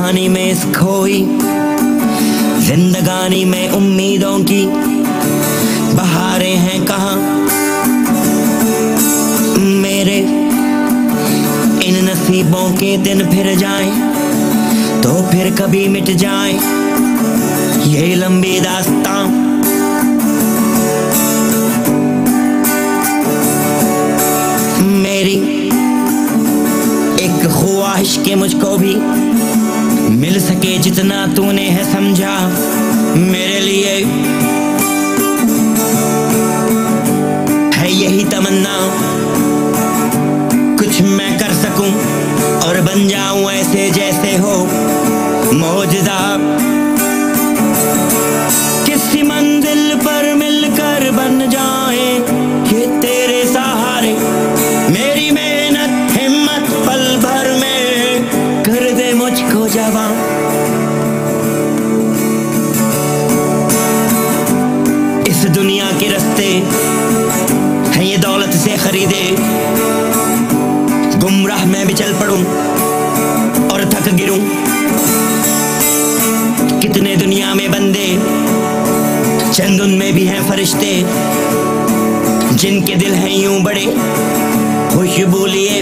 कहानी में इस खोई जिंदगानी में उम्मीदों की बहारें हैं कहाँ मेरे। इन नसीबों के दिन फिर जाएं तो फिर कभी मिट जाएं ये लंबी दास्तां। मेरी एक ख्वाहिश के मुझको भी मिल सके जितना तूने है समझा मेरे लिए है यही तमन्ना कुछ मैं कर सकूं और बन जाऊं ऐसे जैसे हो मौजूदा। किसी मंजिल पर मिलकर बन जाए ये तेरे सहारे। मेरी मेहनत हिम्मत पल भर में कर दे मुझको जवां। इस दुनिया के रास्ते हैं ये दौलत से खरीदे। गुमराह मैं भी चल पड़ूं और थक गिरूं। कितने दुनिया में बंदे चंद उनमें भी हैं फरिश्ते जिनके दिल हैं यूं बड़े खुशबू लिए।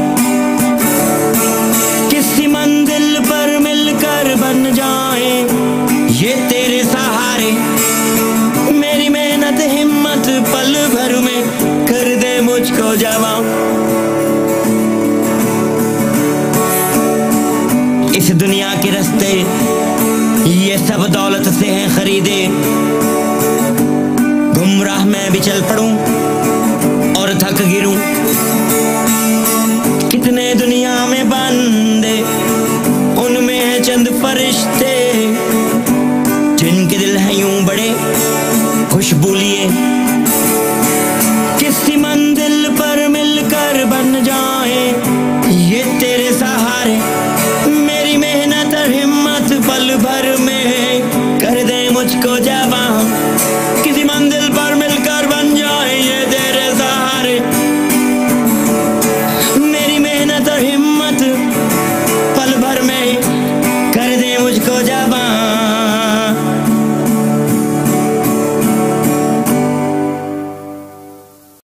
किसी मंजिल पर मिलकर बन जाए ये तेरे सहारे। मेरी मेहनत हिम्मत पल भर में कर दे मुझको जवां। इस दुनिया के रास्ते ये सब दौलत से हैं खरीदे। गुमराह मैं भी चल पड़ूं और थक गिरूं। कितने दुनिया में बंदे उनमें हैं चंद फरिश्ते जिनके दिल हैं यूं बड़े खुशबू लिए।